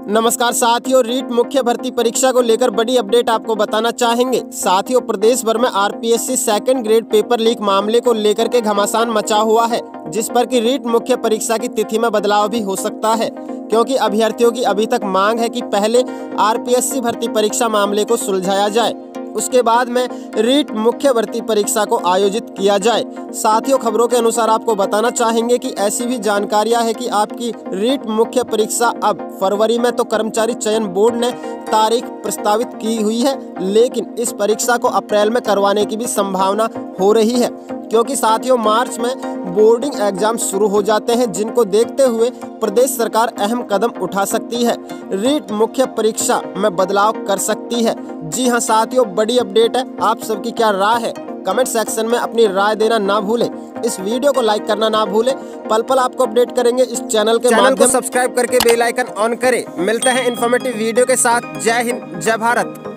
नमस्कार साथियों, रीट मुख्य भर्ती परीक्षा को लेकर बड़ी अपडेट आपको बताना चाहेंगे। साथियों, प्रदेश भर में RPSC second grade paper leak मामले को लेकर के घमासान मचा हुआ है, जिस पर कि रीट मुख्य परीक्षा की तिथि में बदलाव भी हो सकता है, क्योंकि अभ्यर्थियों की अभी तक मांग है कि पहले आरपीएससी भर्ती परीक्षा मामले को सुलझाया जाए, उसके बाद में रीट मुख्य भर्ती परीक्षा को आयोजित किया जाए। साथियों, खबरों के अनुसार आपको बताना चाहेंगे कि ऐसी भी जानकारियां है कि आपकी रीट मुख्य परीक्षा अब फरवरी में तो कर्मचारी चयन बोर्ड ने तारीख प्रस्तावित की हुई है, लेकिन इस परीक्षा को अप्रैल में करवाने की भी संभावना हो रही है, क्योंकि साथियों मार्च में बोर्डिंग एग्जाम शुरू हो जाते हैं, जिनको देखते हुए प्रदेश सरकार अहम कदम उठा सकती है, रीट मुख्य परीक्षा में बदलाव कर सकती है। जी हां साथियों, बड़ी अपडेट है। आप सबकी क्या राय है? कमेंट सेक्शन में अपनी राय देना ना भूलें। इस वीडियो को लाइक करना ना भूलें। पल पल आपको अपडेट करेंगे इस चैनल को सब्सक्राइब करके बेल आइकन ऑन करें। मिलते हैं इन्फॉर्मेटिव वीडियो के साथ। जय हिंद, जय भारत।